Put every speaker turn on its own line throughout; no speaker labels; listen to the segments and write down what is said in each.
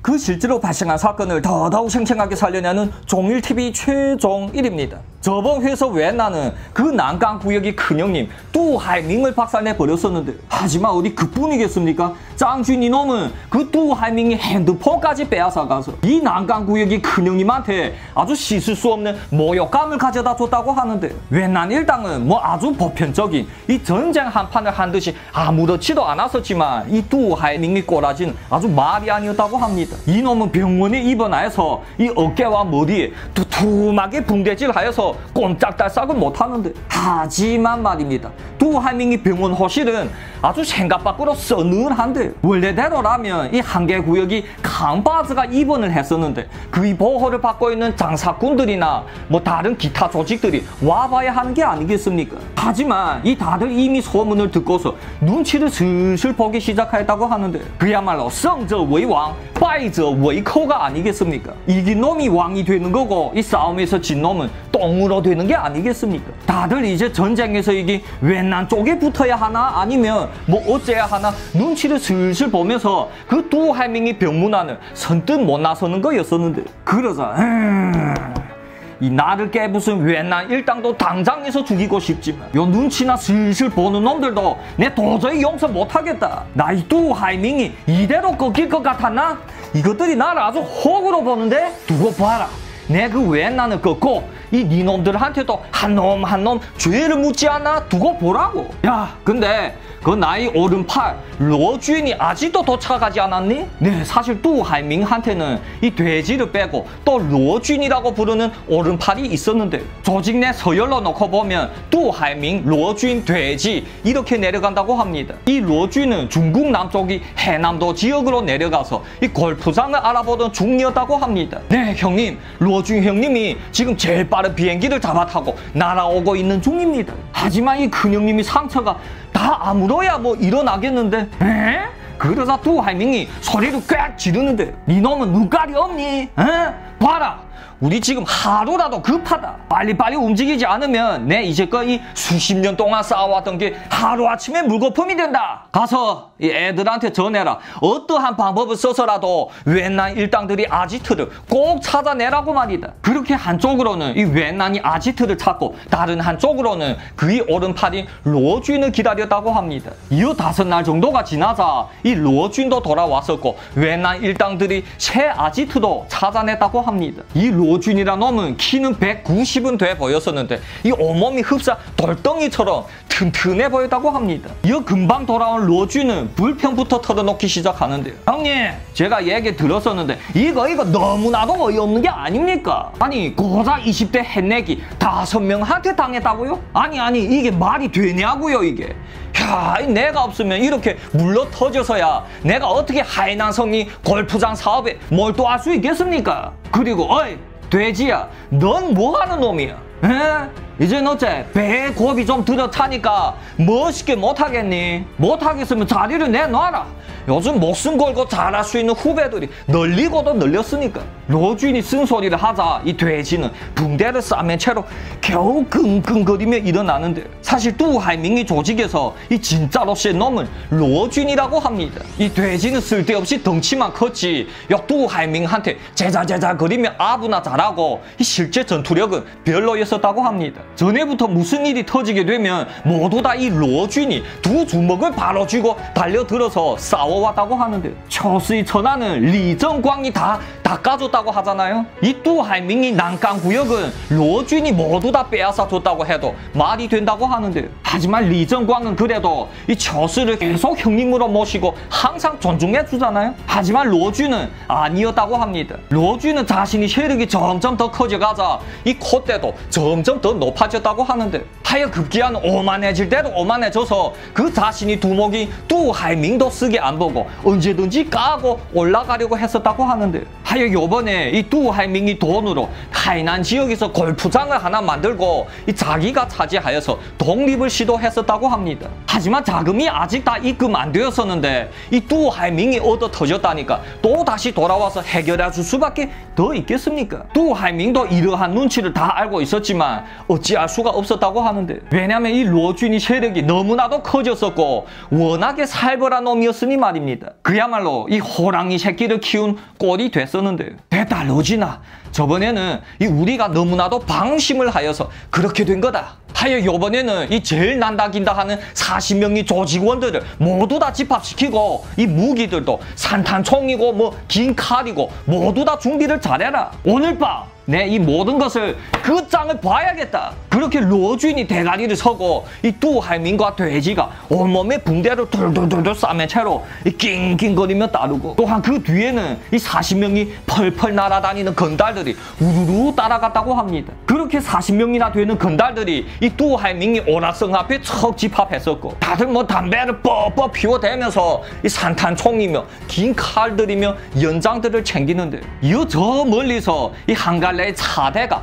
그 실제로 발생한 사건을 더더욱 생생하게 살려내는 종일TV 최종 1위입니다. 저번 회에서 웬나는 그 난강구역의 큰형님 뚜하이밍을 박살내버렸었는데 하지만 어디 그뿐이겠습니까? 짱준 이놈은 그 뚜하이밍이 핸드폰까지 빼앗아가서 이 난강구역의 큰형님한테 아주 씻을 수 없는 모욕감을 가져다 줬다고 하는데 웬난 일당은 뭐 아주 보편적인 이 전쟁 한판을 한 듯이 아무렇지도 않았었지만 이 뚜하이밍의 꼬라지는 아주 말이 아니었다고 합니다. 이놈은 병원에 입원하여서 이 어깨와 머리에 두툼하게 붕대질하여서 꼼짝달싹은 못하는데 하지만 말입니다. 뚜하이밍이 병원 호실은 아주 생각 밖으로 서늘한데 원래대로라면 이 한계구역이 칸바즈가 입원을 했었는데 그의 보호를 받고 있는 장사꾼들이나 뭐 다른 기타 조직들이 와봐야 하는 게 아니겠습니까? 하지만 이 다들 이미 소문을 듣고서 눈치를 슬슬 보기 시작했다고 하는데 그야말로 성저웨이왕败者为寇가 아니겠습니까? 이긴 놈이 왕이 되는 거고 이 싸움에서 진 놈은 똥으로 되는 게 아니겠습니까? 다들 이제 전쟁에서 이게 웬난 쪽에 붙어야 하나 아니면 뭐 어째야 하나 눈치를 슬슬 보면서 그 뚜하이밍이 병문안을 선뜻 못 나서는 거였었는데 그러자 이 나를 깨부순 웬난 일당도 당장에서 죽이고 싶지만 요 눈치나 슬슬 보는 놈들도 내 도저히 용서 못하겠다. 나 이 뚜하이밍이 이대로 꺾일 것 같았나? 이것들이 나를 아주 호구로 보는데 두고 봐라. 내 그 웬난을 꺾고 이 니놈들한테도 한 놈 한 놈 죄를 묻지 않나 두고 보라고. 야 근데 그 나의 오른팔 로쥔이 아직도 도착하지 않았니? 네, 사실 뚜하이밍한테는 이 돼지를 빼고 또 로쥔이라고 부르는 오른팔이 있었는데 조직 내 서열로 놓고 보면 뚜하이밍, 로쥔, 돼지 이렇게 내려간다고 합니다. 이 로쥔은 중국 남쪽이 해남도 지역으로 내려가서 이 골프장을 알아보던 중이었다고 합니다. 네, 형님, 로쥔 형님이 지금 제일 빠른 비행기를 잡아타고 날아오고 있는 중입니다. 하지만 이 큰형님이 상처가 다 아물어야 뭐 일어나겠는데 에? 그러자 뚜하이밍이 소리를 꽥 지르는데 니놈은 눈깔이 없니? 에? 봐라 우리 지금 하루라도 급하다. 빨리빨리 움직이지 않으면 내 이제껏 이 수십 년 동안 쌓아왔던 게 하루아침에 물거품이 된다. 가서 이 애들한테 전해라. 어떠한 방법을 써서라도 웬난 일당들이 아지트를 꼭 찾아내라고 말이다. 그렇게 한쪽으로는 이 웬난이 아지트를 찾고 다른 한쪽으로는 그의 오른팔인 로쥔을 기다렸다고 합니다. 이후 5날 정도가 지나자 이 로쥔도 돌아왔었고 웬난 일당들이 새 아지트도 찾아냈다고 합니다. 이 로쥔이란 놈은 키는 190은 돼 보였었는데 이 온몸이 흡사 돌덩이처럼 튼튼해 보였다고 합니다. 이 금방 돌아온 로쥔은 불평부터 털어놓기 시작하는데요. 형님 제가 얘기 들었었는데 이거 너무나도 어이없는 게 아닙니까? 아니 고작 20대 햇내기 5명한테 당했다고요? 아니 이게 말이 되냐고요 이게. 야, 내가 없으면 이렇게 물러 터져서야 내가 어떻게 하이난성리 골프장 사업에 몰두할 수 있겠습니까? 그리고 어이 돼지야 넌 뭐하는 놈이야? 에? 이젠 어째 배에 곱이 좀 들어타니까 멋있게 못하겠니? 못하겠으면 자리를 내놔라. 요즘 목숨 걸고 잘할 수 있는 후배들이 널리고도 널렸으니까. 로쥔이 쓴소리를 하자 이 돼지는 붕대를 싸맨 채로 겨우 끙끙거리며 일어나는데 사실 뚜하이밍이 조직에서 이 진짜로 센 놈은 로쥔이라고 합니다. 이 돼지는 쓸데없이 덩치만 컸지 뚜하이밍한테 제자제자거리며 아부나 잘하고 이 실제 전투력은 별로였었다고 합니다. 전에부터 무슨 일이 터지게 되면 모두 다 이 로쥔이 두 주먹을 바로 쥐고 달려들어서 싸워왔다고 하는데 초스의 천하는 리정광이 다 닦아줬다고 하잖아요. 이 뚜하이밍이 난강구역은 로쥔이 모두 다 빼앗아 줬다고 해도 말이 된다고 하는데 하지만 리정광은 그래도 이 초스를 계속 형님으로 모시고 항상 존중해 주잖아요. 하지만 로쥔은 아니었다고 합니다. 로쥔은 자신이 세력이 점점 더 커져가자 이 콧대도 점점 더 높아졌다고 하는데 하여 급기야는 오만해질 대로 오만해져서 그 자신이 두목이 뚜하이밍도 쓰게 안 보고 언제든지 까고 올라가려고 했었다고 하는데 하여 요번에 이 뚜하이밍이 돈으로 하이난 지역에서 골프장을 하나 만들고 이 자기가 차지하여서 독립을 시도했었다고 합니다. 하지만 자금이 아직 다 입금 안 되었었는데 이 뚜하이밍이 얻어 터졌다니까 또 다시 돌아와서 해결해 줄 수밖에 더 있겠습니까? 뚜하이밍도 이러한 눈치를 다 알고 있었지만 어찌할 수가 없었다고 하는데 왜냐면 이 로쥔이 세력이 너무나도 커졌었고 워낙에 살벌한 놈이었으니 말입니다. 말입니다. 그야말로 이 호랑이 새끼를 키운 꼴이 됐었는데요. 됐다 로지나. 저번에는 이 우리가 너무나도 방심을 하여서 그렇게 된 거다. 하여 요번에는 이 제일 난다긴다 하는 40명의 조직원들을 모두 다 집합시키고 이 무기들도 산탄총이고 뭐 긴 칼이고 모두 다 준비를 잘해라. 오늘 밤 내 이 모든 것을 그 장을 봐야겠다. 그렇게 로주인이 대가리를 서고 이 뚜할민과 돼지가 온몸에 붕대를 둘둘둘둘 싸맨 채로 이 낑낑거리며 따르고 또한 그 뒤에는 이 40명이 펄펄 날아다니는 건달들이 우르르 따라갔다고 합니다. 그렇게 40명이나 되는 건달들이 이 뚜할민이 오락성 앞에 척 집합했었고 다들 뭐 담배를 뻑뻑 피워대면서 이 산탄총이며 긴 칼들이며 연장들을 챙기는데 이어 저 멀리서 이 한갈 내 차대가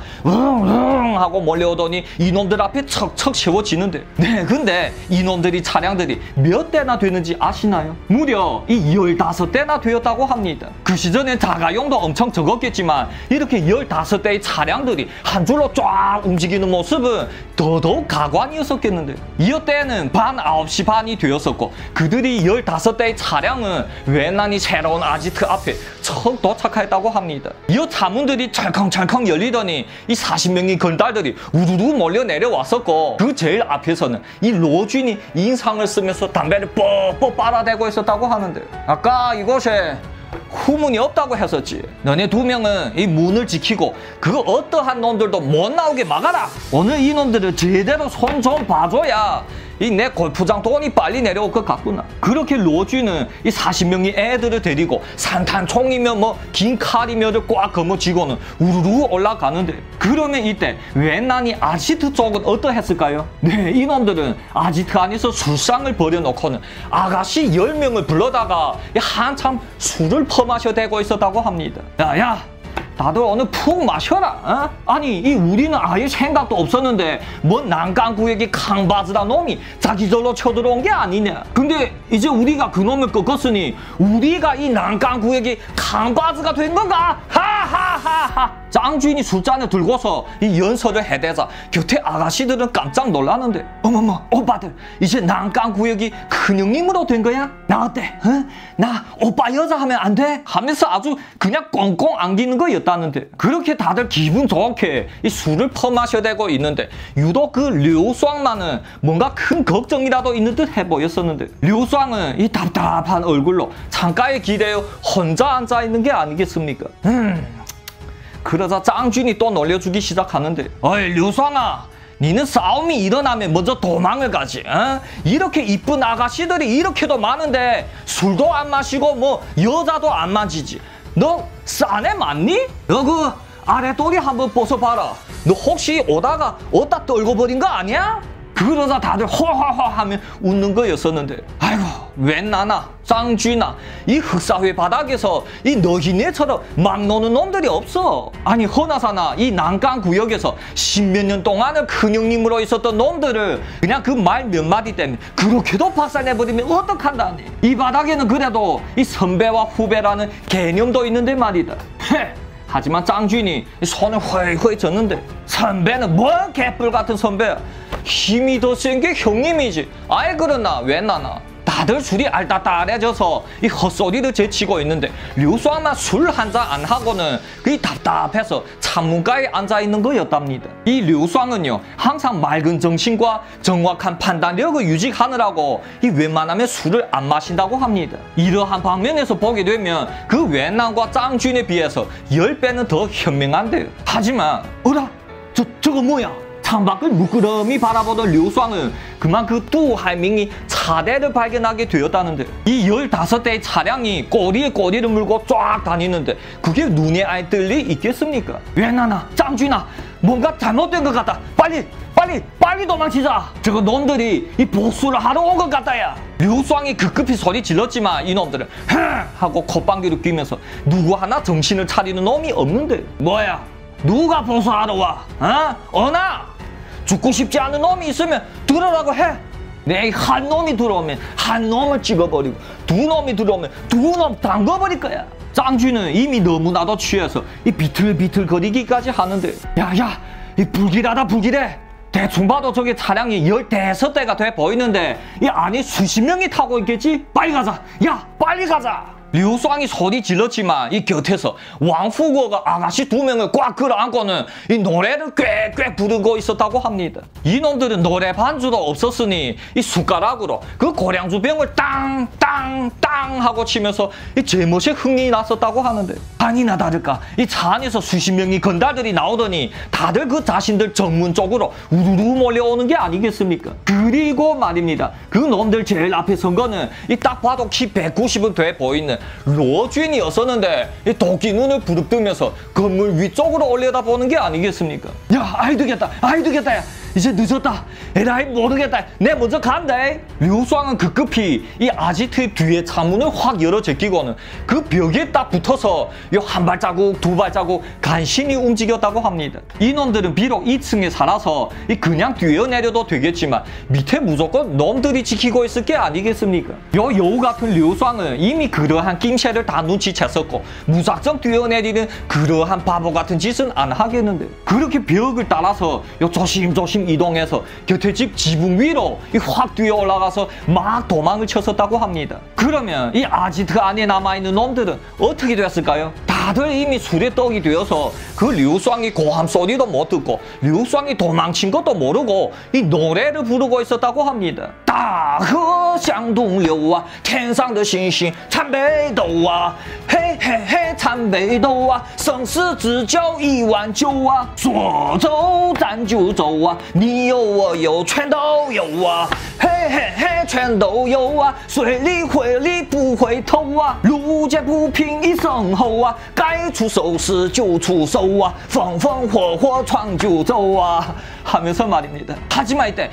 응응 하고 몰려오더니 이놈들 앞에 척척 세워지는데 네 근데 이놈들이 차량들이 몇 대나 되는지 아시나요? 무려 이 15대나 되었다고 합니다. 그 시전엔 자가용도 엄청 적었겠지만 이렇게 15대의 차량들이 한 줄로 쫙 움직이는 모습은 더더욱 가관이었었겠는데 이어 때는 밤 9시 반이 되었었고 그들이 15대의 차량은 외난이 새로운 아지트 앞에 척 도착했다고 합니다. 이어 차문들이 철컹철컹 열리더니 이 40명의 건달들이 우르르 몰려 내려왔었고 그 제일 앞에서는 이 로주인이 인상을 쓰면서 담배를 뻑뻑 빨아대고 있었다고 하는데 아까 이곳에 후문이 없다고 했었지. 너네 두 명은 이 문을 지키고 그 어떠한 놈들도 못 나오게 막아라. 오늘 이 놈들을 제대로 손 좀 봐줘야 이 내 골프장 돈이 빨리 내려올 것 같구나. 그렇게 로주는 이 40명의 애들을 데리고 산탄총이며 뭐 긴 칼이며를 꽉 거머쥐고는 우르르 올라가는데 그러면 이때 웬난이 아지트 쪽은 어떠했을까요? 네, 이놈들은 아지트 안에서 술상을 벌여놓고는 아가씨 10명을 불러다가 한참 술을 퍼마셔대고 있었다고 합니다. 야야! 다들 오늘 푹 마셔라. 어? 아니 이 우리는 아예 생각도 없었는데 뭐 난강구역의 강바즈라 놈이 자기절로 쳐들어온 게 아니냐. 근데 이제 우리가 그 놈을 꺾었으니 우리가 이 난강구역의 강바즈가 된 건가? 하하하하. 짱주인이 술잔을 들고서 이 연설을 해대자 곁에 아가씨들은 깜짝 놀라는데 어머머 오빠들 이제 난강구역이 큰형님으로 된 거야? 나 어때? 어? 나 오빠 여자 하면 안 돼? 하면서 아주 그냥 꽁꽁 안기는 거였다는데 그렇게 다들 기분 좋게 이 술을 퍼마셔대고 있는데 유독 그 류수왕만은 뭔가 큰 걱정이라도 있는 듯 해 보였었는데 류수왕은 이 답답한 얼굴로 창가에 기대어 혼자 앉아있는 게 아니겠습니까? 그러자 짱준이 또 놀려주기 시작하는데 어이 류수왕아 니는 싸움이 일어나면 먼저 도망을 가지. 어? 이렇게 이쁜 아가씨들이 이렇게도 많은데 술도 안 마시고 뭐 여자도 안 만지지. 너 싸네 맞니? 너 그 아랫도리 한번 벗어봐라. 너 혹시 오다가 어디다 떨고 버린 거 아니야? 그러자 다들 호호호 하면 웃는 거였었는데 아이고 웬 나나 짱쥐나 이 흑사회 바닥에서 이 너희네처럼 막 노는 놈들이 없어. 아니 허나사나 이 난강구역에서 십몇 년 동안을 큰형님으로 있었던 놈들을 그냥 그 말 몇 마디 때문에 그렇게도 박살내버리면 어떡한다니. 이 바닥에는 그래도 이 선배와 후배라는 개념도 있는데 말이다. 하지만 짱쥐니 손을 훨훨 젓는데 선배는 뭔 개뿔 같은 선배야. 힘이 더 센 게 형님이지. 아예 그러나 왜 나나. 다들 술이 알따따해져서 이 헛소리를 제치고 있는데 류수왕만 술 한 잔 안 하고는 그 답답해서 창문가에 앉아있는 거였답니다. 이 류수왕은요 항상 맑은 정신과 정확한 판단력을 유지하느라고 이 웬만하면 술을 안 마신다고 합니다. 이러한 방면에서 보게 되면 그 웬난과 짱준에 비해서 10배는 더 현명한데요. 하지만 어라? 저거 뭐야? 창밖을 무끄러미 바라보던 류수왕은 그만 그 뚜할밍이 차대를 발견하게 되었다는데 이 15대의 차량이 꼬리에 꼬리를 물고 쫙 다니는데 그게 눈에 알 뜰리 있겠습니까? 웬나나 짱쥐나 뭔가 잘못된 것 같다. 빨리 도망치자. 저거 놈들이 이 복수를 하러 온 것 같다야. 류수왕이 급급히 소리 질렀지만 이놈들은 흥 하고 콧방귀를 뀌면서 누구 하나 정신을 차리는 놈이 없는데 뭐야? 누가 복수하러 와? 어? 어나? 죽고 싶지 않은 놈이 있으면 들어라고 해. 내 한 놈이 들어오면 한 놈을 찍어버리고 두 놈이 들어오면 두 놈 담궈버릴 거야. 짱쥐는 이미 너무나도 취해서 이 비틀비틀 거리기까지 하는데 야야 이 불길하다 불길해. 대충 봐도 저게 차량이 15대가 돼 보이는데 이 안에 수십 명이 타고 있겠지? 빨리 가자. 야, 빨리 가자. 류쌍이 소리 질렀지만 이 곁에서 왕후거가 아가씨 2명을 꽉 끌어안고는 이 노래를 꽥꽥 부르고 있었다고 합니다. 이놈들은 노래 반주도 없었으니 이 숟가락으로 그 고량주 병을 땅땅땅 하고 치면서 이 제멋에 흥이 났었다고 하는데, 아니나 다를까 이 차 안에서 수십 명의 건달들이 나오더니 다들 그 자신들 정문 쪽으로 우르르 몰려오는 게 아니겠습니까? 그리고 말입니다. 그 놈들 제일 앞에 선 거는 이 딱 봐도 키 190은 돼 보이는 로쥔이었었는데 이 도끼 눈을 부릅뜨면서 건물 위쪽으로 올려다보는 게 아니겠습니까? 야, 아이 되겠다, 아이 되겠다, 야. 이제 늦었다. 에라이 모르겠다. 내 먼저 간다. 류쌍은 급급히 이 아지트 뒤에 차문을 확 열어 제끼고는 그 벽에 딱 붙어서 요 한 발자국 두 발자국 간신히 움직였다고 합니다. 이놈들은 비록 2층에 살아서 이 그냥 뛰어내려도 되겠지만 밑에 무조건 놈들이 지키고 있을 게 아니겠습니까? 요 여우 같은 류쌍은 이미 그러한 낌새를 다 눈치챘었고 무작정 뛰어내리는 그러한 바보 같은 짓은 안 하겠는데, 그렇게 벽을 따라서 요 조심조심 이동해서 곁에 집 지붕 위로 확 뛰어 올라가서 막 도망을 쳤었다고 합니다. 그러면 이 아지트 안에 남아있는 놈들은 어떻게 됐을까요? 다들 이미 술에 떡이 되어서 그 류쌍이 고함 소리도 못 듣고 류쌍이 도망친 것도 모르고 이 노래를 부르고 있었다고 합니다. 大河向东流啊，天上的星星参北斗啊，嘿嘿嘿参北斗啊，生死只交1万9啊，说走咱就走啊，你有我有全都有啊，嘿嘿嘿全都有啊，水里火里不回头啊，路见不平一声吼啊，该出手时就出手啊，风风火火闯就走啊하면서 말입니다. 하지만 이때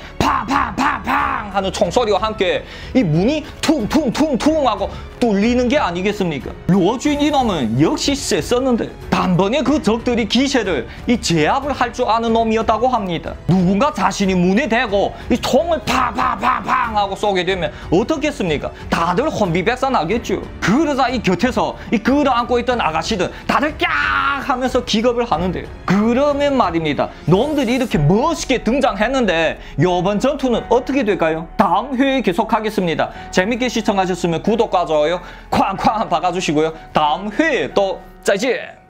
팡팡팡팡 하는 총소리와 함께 이 문이 퉁퉁퉁퉁 하고 뚫리는 게 아니겠습니까? 로쥔 이놈은 역시 셌었는데 단번에 그 적들이 기세를 이 제압을 할 줄 아는 놈이었다고 합니다. 누군가 자신이 문에 대고 이 총을 팡팡팡팡 하고 쏘게 되면 어떻겠습니까? 다들 혼비백산 하겠죠. 그러자 이 곁에서 이 끌어안고 있던 아가씨들 다들 깍 하면서 기겁을 하는데, 그러면 말입니다. 놈들이 이렇게 멋있게 등장했는데 이번 전투는 어떻게 될까요? 다음 회에 계속하겠습니다. 재밌게 시청하셨으면 구독과 좋아요 쾅쾅 박아주시고요. 다음 회에 또 再见